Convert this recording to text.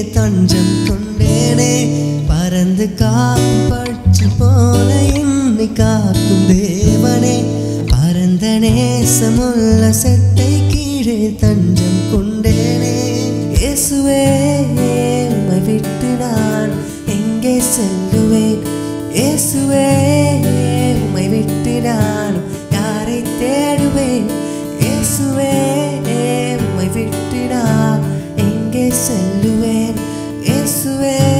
தஞ்சம் கொண்டேனே. பறந்து காக்கும் பட்சி போல என்னை காக்கும் தேவனே. பரந்த நேசமுள்ள செட்டை கீழே தஞ்சம் கொண்டேனே. இயேசுவே உம்மை விட்டு நான் எங்கே செல்லுவேன்? இயேசுவே உம்மை விட்டு நான் யாரை தேடுவேன்? இயேசுவே உம்மை விட்டு நான் எங்கே செல்லுவேன்? இயேசுவே